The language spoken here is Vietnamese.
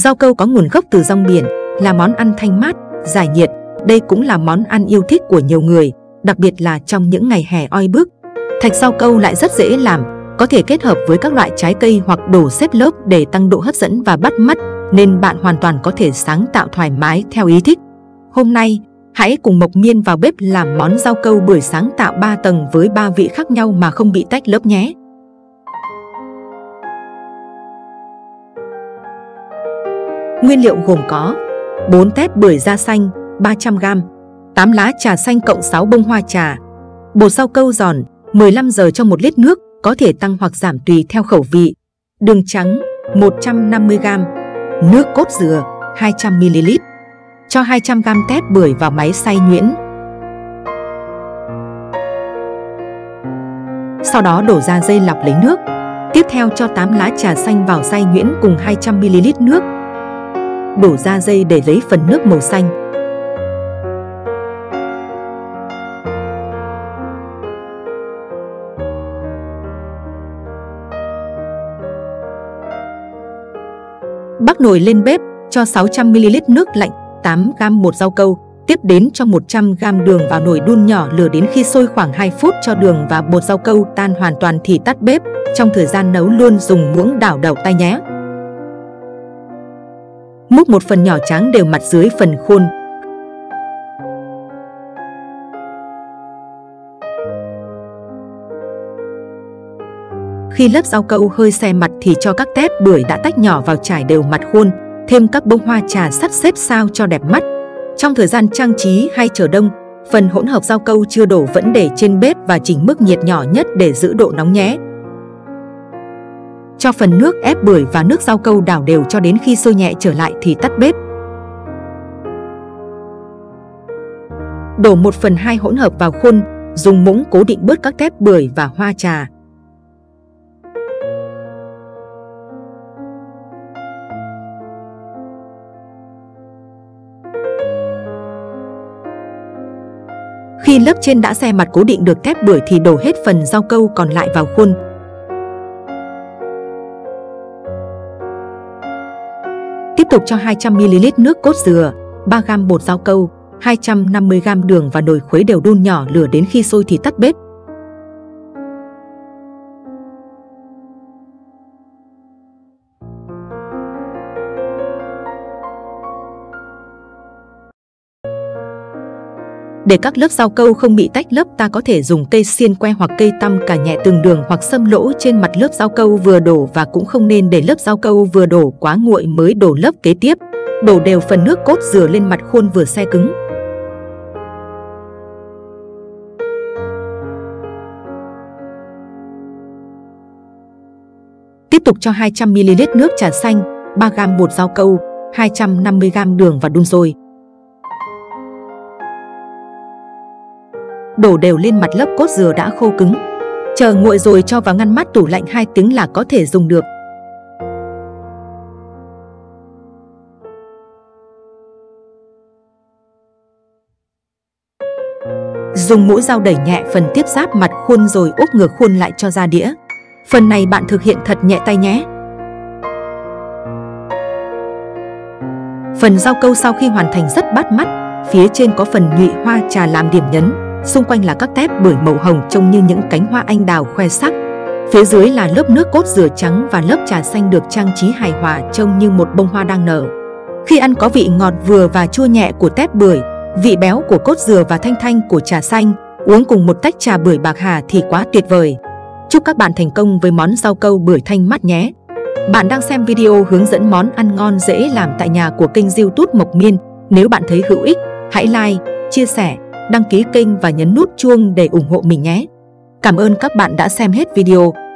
Rau câu có nguồn gốc từ rong biển, là món ăn thanh mát, giải nhiệt. Đây cũng là món ăn yêu thích của nhiều người, đặc biệt là trong những ngày hè oi bức. Thạch rau câu lại rất dễ làm, có thể kết hợp với các loại trái cây hoặc đổ xếp lớp để tăng độ hấp dẫn và bắt mắt, nên bạn hoàn toàn có thể sáng tạo thoải mái theo ý thích. Hôm nay, hãy cùng Mộc Miên vào bếp làm món rau câu bưởi sáng tạo 3 tầng với 3 vị khác nhau mà không bị tách lớp nhé. Nguyên liệu gồm có 4 tép bưởi da xanh 300g, 8 lá trà xanh cộng 6 bông hoa trà, bột rau câu giòn 15 giờ cho 1 lít nước, có thể tăng hoặc giảm tùy theo khẩu vị, đường trắng 150g, nước cốt dừa 200ml. Cho 200g tép bưởi vào máy xay nhuyễn. Sau đó đổ ra dây lọc lấy nước. Tiếp theo cho 8 lá trà xanh vào xay nhuyễn cùng 200ml nước. Đổ ra dây để lấy phần nước màu xanh. Bắc nồi lên bếp, cho 600ml nước lạnh, 8g bột rau câu, tiếp đến cho 100g đường vào nồi đun nhỏ lửa đến khi sôi khoảng 2 phút, cho đường và bột rau câu tan hoàn toàn thì tắt bếp. Trong thời gian nấu luôn dùng muỗng đảo đầu tay nhé. Múc một phần nhỏ tráng đều mặt dưới phần khuôn. Khi lớp rau câu hơi xe mặt thì cho các tép bưởi đã tách nhỏ vào trải đều mặt khuôn, thêm các bông hoa trà sắp xếp sao cho đẹp mắt. Trong thời gian trang trí hay chờ đông, phần hỗn hợp rau câu chưa đổ vẫn để trên bếp và chỉnh mức nhiệt nhỏ nhất để giữ độ nóng nhé. Cho phần nước ép bưởi và nước rau câu đảo đều cho đến khi sôi nhẹ trở lại thì tắt bếp. Đổ 1/2 hỗn hợp vào khuôn, dùng muỗng cố định bớt các tép bưởi và hoa trà. Khi lớp trên đã xe mặt cố định được tép bưởi thì đổ hết phần rau câu còn lại vào khuôn. Tiếp tục cho 200ml nước cốt dừa, 3g bột rau câu, 250g đường vào nồi khuấy đều đun nhỏ lửa đến khi sôi thì tắt bếp. Để các lớp rau câu không bị tách lớp, ta có thể dùng cây xiên que hoặc cây tăm cà nhẹ từng đường hoặc xâm lỗ trên mặt lớp rau câu vừa đổ, và cũng không nên để lớp rau câu vừa đổ quá nguội mới đổ lớp kế tiếp. Đổ đều phần nước cốt dừa lên mặt khuôn vừa xe cứng. Tiếp tục cho 200ml nước trà xanh, 3g bột rau câu, 250g đường và đun sôi. Đổ đều lên mặt lớp cốt dừa đã khô cứng. Chờ nguội rồi cho vào ngăn mát tủ lạnh 2 tiếng là có thể dùng được. Dùng mũi dao đẩy nhẹ phần tiếp giáp mặt khuôn rồi úp ngược khuôn lại cho ra đĩa. Phần này bạn thực hiện thật nhẹ tay nhé. Phần rau câu sau khi hoàn thành rất bắt mắt, phía trên có phần nhụy hoa trà làm điểm nhấn. Xung quanh là các tép bưởi màu hồng trông như những cánh hoa anh đào khoe sắc. Phía dưới là lớp nước cốt dừa trắng và lớp trà xanh được trang trí hài hòa trông như một bông hoa đang nở. Khi ăn có vị ngọt vừa và chua nhẹ của tép bưởi, vị béo của cốt dừa và thanh thanh của trà xanh. Uống cùng một tách trà bưởi bạc hà thì quá tuyệt vời. Chúc các bạn thành công với món rau câu bưởi thanh mát nhé. Bạn đang xem video hướng dẫn món ăn ngon dễ làm tại nhà của kênh YouTube Mộc Miên. Nếu bạn thấy hữu ích, hãy like, chia sẻ, đăng ký kênh và nhấn nút chuông để ủng hộ mình nhé. Cảm ơn các bạn đã xem hết video.